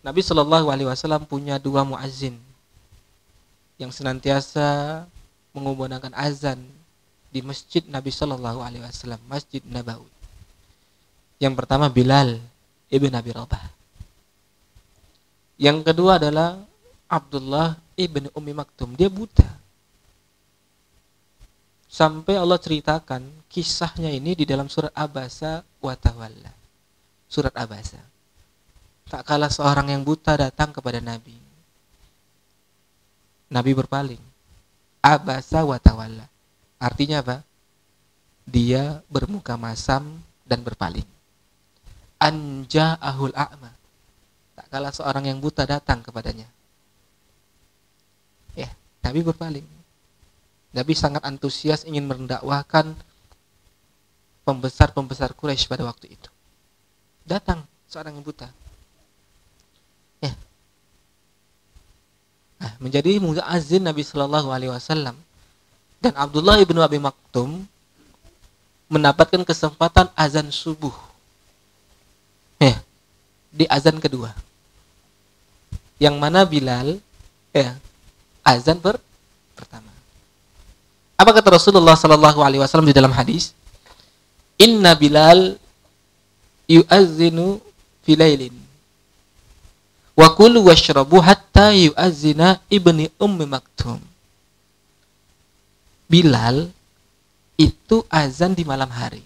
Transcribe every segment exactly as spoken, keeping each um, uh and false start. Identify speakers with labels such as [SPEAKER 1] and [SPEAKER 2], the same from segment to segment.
[SPEAKER 1] Nabi Shallallahu Alaihi Wasallam punya dua muazzin yang senantiasa mengumandangkan azan di masjid Nabi Shallallahu Alaihi Wasallam, Masjid Nabawi. Yang pertama Bilal ibn Abi Rabah. Yang kedua adalah Abdullah ibn Ummi Maktum. Dia buta. Sampai Allah ceritakan kisahnya ini di dalam surat Abasa wa Tawalla. Surat Abasa. Tak kala seorang yang buta datang kepada Nabi. Nabi berpaling. Abasa wa Tawalla. Artinya apa? Dia bermuka masam dan berpaling. Anja'ahul a'ma. Tak kala seorang yang buta datang kepadanya. Ya, Nabi berpaling. Nabi sangat antusias ingin mendakwahkan pembesar-pembesar Quraisy pada waktu itu. Datang seorang yang buta. Ya. Nah, menjadi muazzin Nabi Shallallahu Alaihi Wasallam. Dan Abdullah ibnu Abi Maktum mendapatkan kesempatan azan subuh. Ya, di azan kedua. Yang mana Bilal ya, azan per pertama. Apa kata Rasulullah Sallallahu Alaihi Wasallam di dalam hadis? Inna Bilal yu'azzinu filailin wa kulu washrabu hatta yu'azzina ibni Ummi Maktum. Bilal itu azan di malam hari.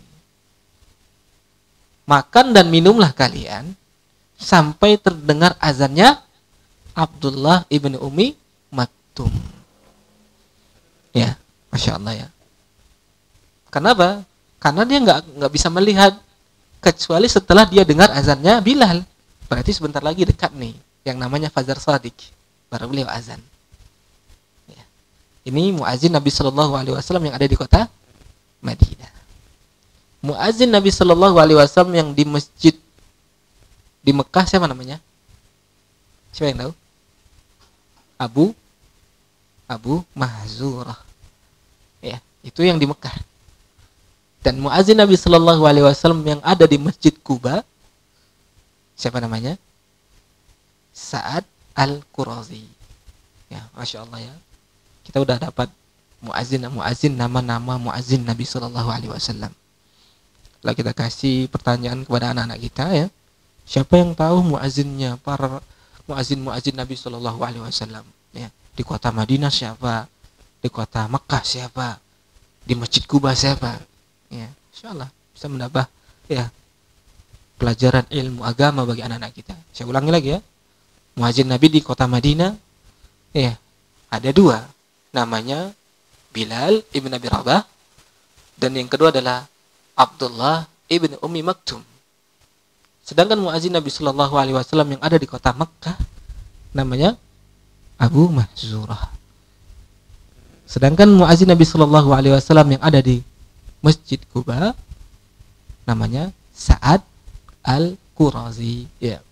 [SPEAKER 1] Makan dan minumlah kalian sampai terdengar azannya Abdullah ibni Ummi Maktum. Ya. Masya Allah ya. Kenapa? Karena dia nggak nggak bisa melihat kecuali setelah dia dengar azannya Bilal. Berarti sebentar lagi dekat nih yang namanya Fajar Shadiq. Baru beliau azan. Ya. Ini muazzin Nabi Shallallahu Alaihi Wasallam yang ada di kota Madinah. Muazzin Nabi Shallallahu Alaihi Wasallam yang di masjid di Mekah siapa namanya? Siapa yang tahu? Abu Abu Mahzurah. Ya, itu yang di Mekah. Dan muazzin Nabi Shallallahu Alaihi Wasallam yang ada di Masjid Kuba, siapa namanya? Sa'ad Al-Qurazi. Ya, Masya Allah ya. Kita udah dapat muazzin muazzin nama-nama muazzin Nabi Shallallahu Alaihi Wasallam. Lalu kita kasih pertanyaan kepada anak-anak kita ya. Siapa yang tahu muazzinnya, para muazzin muazzin Nabi Shallallahu Alaihi Wasallam? Ya, di kota Madinah siapa? Di kota Mekah siapa? Di Masjid Kuba siapa? Ya, insyaallah bisa menambah ya pelajaran ilmu agama bagi anak-anak kita. Saya ulangi lagi ya. Muazzin Nabi di kota Madinah ya, ada dua. Namanya Bilal ibn Abi Rabah dan yang kedua adalah Abdullah ibn Ummi Maktum. Sedangkan muazzin Nabi Shallallahu Alaihi Wasallam yang ada di kota Mekah namanya Abu Mahzurah. Sedangkan muazzin Nabi Shallallahu Alaihi Wasallam yang ada di Masjid Kuba namanya Sa'ad Al-Qurazi. Ya.